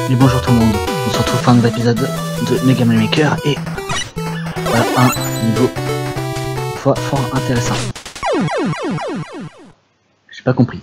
Et bonjour tout le monde, on se retrouve pour un nouvel épisode de Mega Man Maker et voilà un niveau fort intéressant. J'ai pas compris.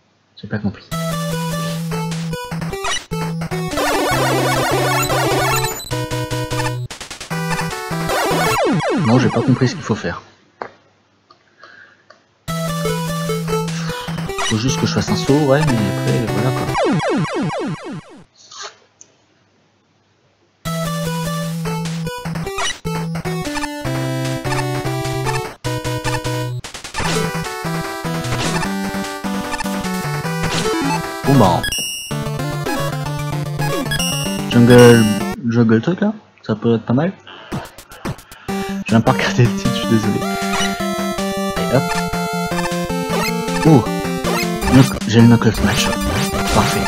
Non, j'ai pas compris ce qu'il faut faire. Faut juste que je fasse un saut, ouais, mais après, voilà quoi. Bon bah... Jungle truc là, ça peut être pas mal. Je viens pas regarder le titre, je suis désolé. Et hop. Oh, j'ai le Knuckles Smash. Parfait.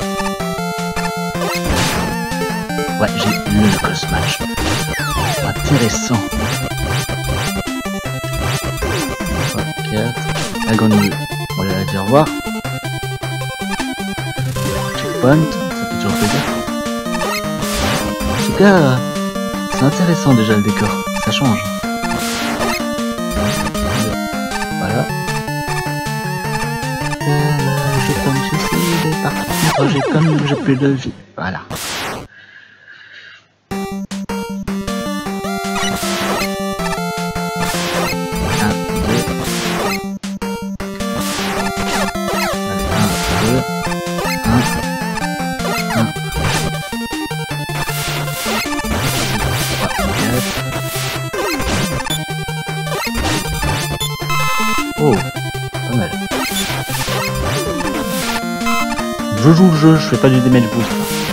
Ouais, j'ai le Knuckles Smash. Intéressant. 3, 4. La grande nuit. On va dire au revoir. Checkpoint, ça fait toujours plaisir. En tout cas, c'est intéressant déjà le décor. Ça change. Voilà. J'ai comme ceci, par contre j'ai comme j'ai plus de vie. Voilà. Oh, pas mal. Je joue le jeu, je fais pas du damage boost.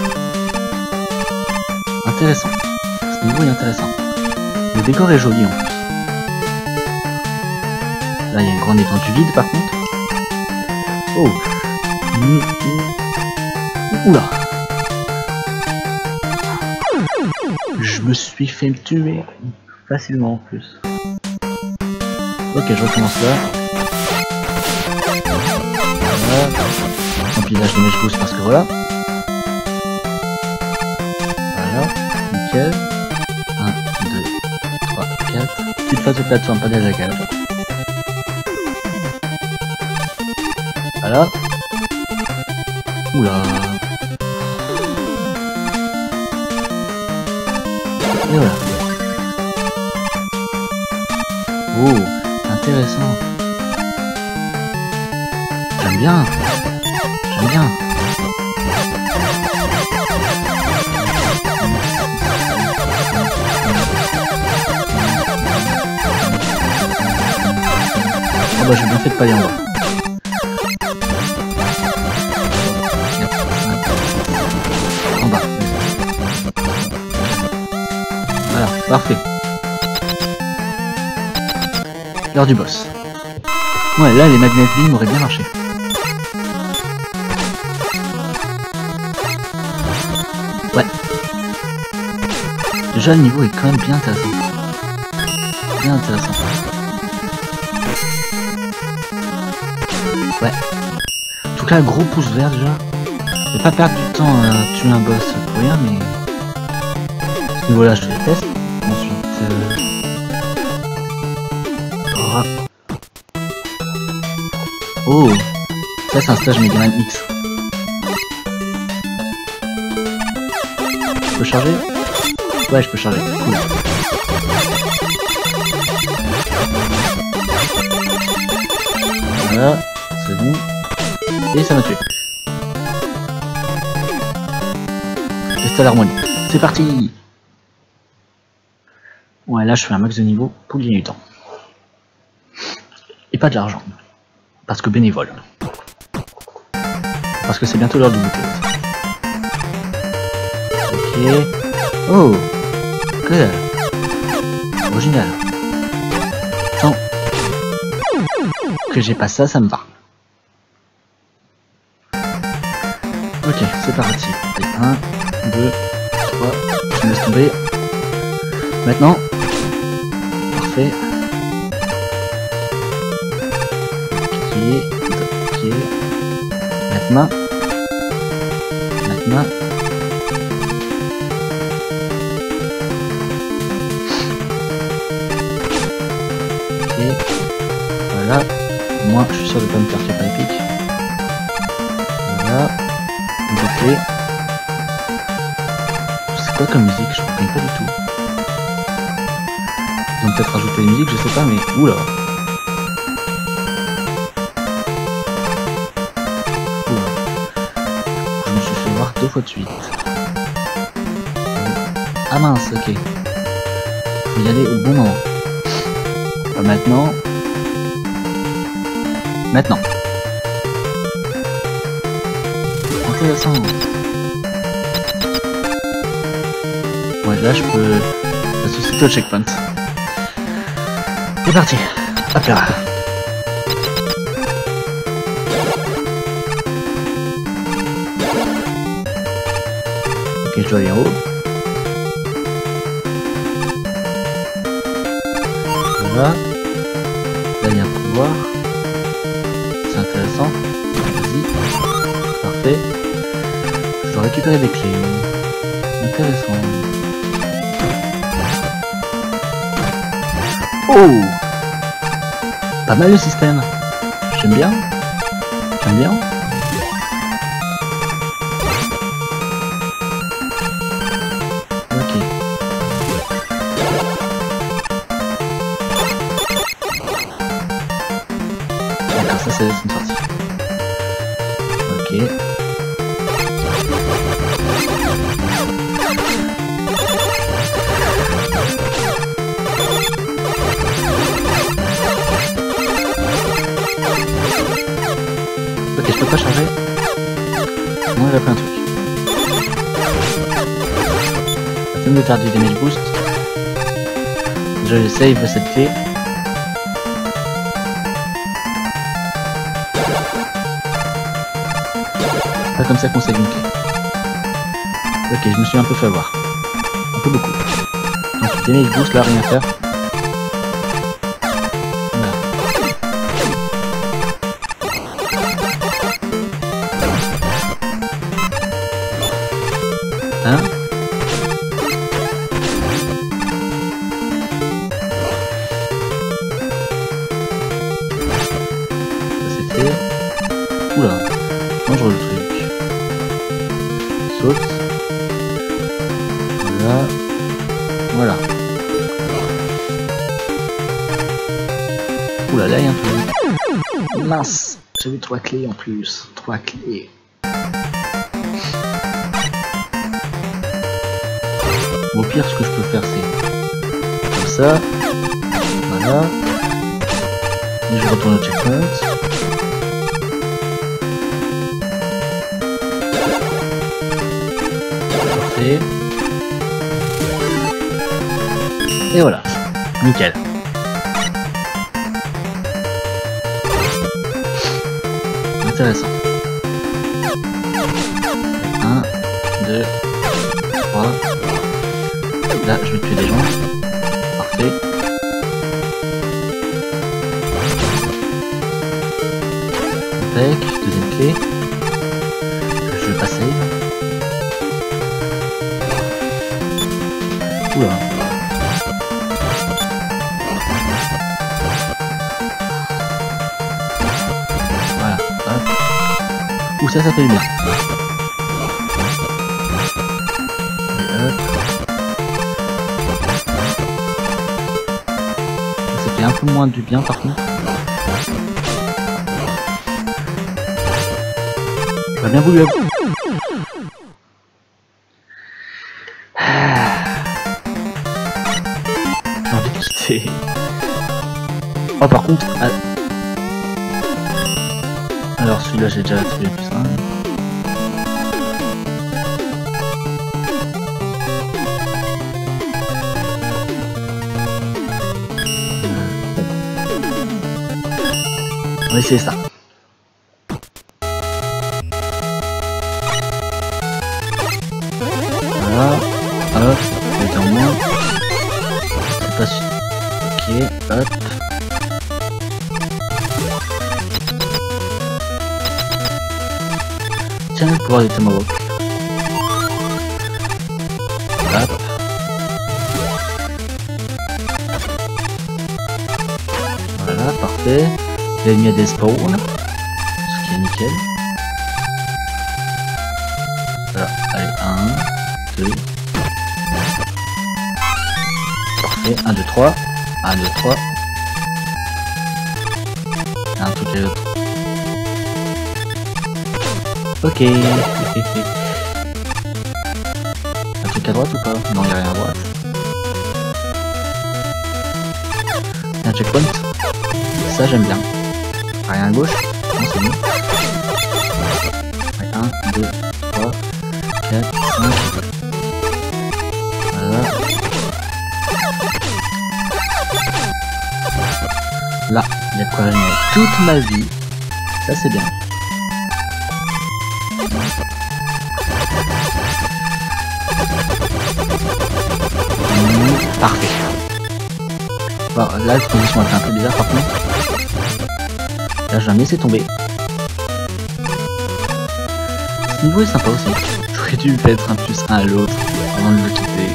Intéressant. Ce niveau est intéressant. Le décor est joli en plus. Là il y a une grande étendue vide par contre. Oh. Oula. Je me suis fait me tuer facilement en plus. Ok, je recommence là. Voilà. Tant pis, là je mets boost parce que voilà. Voilà, nickel. 1, 2, 3, 4. Petite phase de plateforme, pas désagréable. Voilà. Oula. Et voilà. Oh, intéressant. J'aime bien. J'aime bien. Oh bah j'ai bien fait de pas y en avoir. En bas. Voilà, parfait. L'heure du boss. Ouais, là les magnets beam auraient bien marché. Ouais. Déjà le niveau est quand même bien intéressant. Bien intéressant. Ouais. En tout cas, gros pouce vert déjà. Je vais pas perdre du temps à tuer un boss pour rien, mais... À ce niveau-là, je fais le test. Ensuite... Oh, ça c'est un stage Mega Man X. Je peux charger? Ouais, je peux charger. Cool. Voilà, c'est bon. Et ça m'a tué. Test à l'harmonie. C'est parti! Ouais, là je fais un max de niveau pour gagner du temps. Et pas de l'argent. Parce que bénévole. Parce que c'est bientôt l'heure du goûter. Ok. Oh. Good. Original. Tant que j'ai pas ça, ça me va. Ok, c'est parti. Allez, 1, 2, 3. Je me laisse tomber. Maintenant. Parfait. Ok. Maintenant. sûr de pas me faire tuer par les pics. Voilà. Une clé. C'est quoi comme musique? Je ne reconnais pas du tout. Ils ont peut-être rajouté une musique, je sais pas, mais oula. Je me suis fait voir 2 fois de suite. Ah mince, ok. Faut y aller au bon moment. Pas maintenant. Maintenant. Intéressant. Ouais, là je peux ressusciter au checkpoint. C'est parti. Hop là. Ok, je dois aller en haut. Voilà. Là il y a un couloir. C'est intéressant. Vas-y. Parfait. Je dois récupérer les clés. Intéressant. Oh! Pas mal le système. J'aime bien. J'aime bien. Ok. D'accord, ça c'est une sortie. Ok. Ok, je peux pas charger. Non, il a pris un truc. Ça me faire du damage boost. Je save cette clé. C'est pas comme ça qu'on save une clé. Ok, je me suis un peu fait avoir. Un peu beaucoup. Ensuite, damage boost, là, rien à faire. Hein? Ça c'est fait. Oula, dangereux le truc. Saute. Voilà. Voilà. Oula, là il y a un truc. Mince, j'avais 3 clés en plus. 3 clés. Au pire, ce que je peux faire, c'est comme ça. Voilà. Et je retourne au checkpoint. Parfait. Et voilà. Nickel. Intéressant. 1, 2, 3. Là, je vais tuer des gens. Parfait. Impec, deuxième clé. Je vais pas save. Oula. Voilà. Hop. Ouh, ça fait du bien. Et hop. Un peu moins du bien par contre. J'aurais bien voulu avoir. J'ai envie de quitter. Oh par contre. Alors celui-là j'ai déjà trouvé plus un. On va essayer ça. Voilà. Hop. C'est en moins. C'est pas sûr. Ok. Hop. Tiens, le pouvoir du Tomahawk. Hop. Voilà, parfait. L'ennemi a des spawns, ce qui est nickel. Voilà, allez, 1, 2. Parfait, 1, 2, 3. 1, 2, 3. Un truc et l'autre. Ok. Un truc à droite ou pas? Non, il n'y a rien à droite. Un checkpoint. Ça j'aime bien. Rien à gauche. Non, c'est bon. 1, 2, 3, 4, 5. Voilà. Là, il y a de quoi gagner toute ma vie. Ça c'est bien. Parfait. Bon, là, la transition a été un peu bizarre par contre. Là, je vais me laisser tomber. Ce niveau est sympa aussi. J'aurais dû mettre un plus 1 à l'autre avant de le quitter.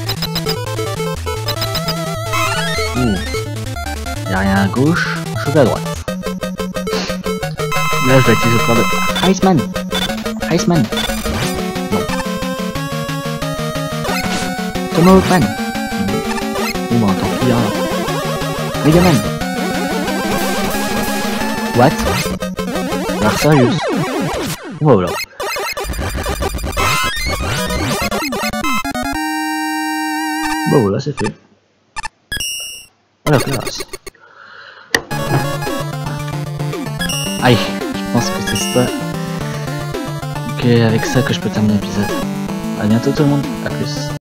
Y'a rien à gauche, je vais à droite. Là, je vais utiliser le pouvoir de Iceman. Iceman. Non. Tomahawk Man. Bon, bah, tant pis, hein. Megaman. What? Alors, sérieux? Voilà. Bon, voilà, c'est fait. Voilà, classe. Aïe, je pense que c'est ça. Ok, avec ça que je peux terminer l'épisode. A bientôt tout le monde, à plus.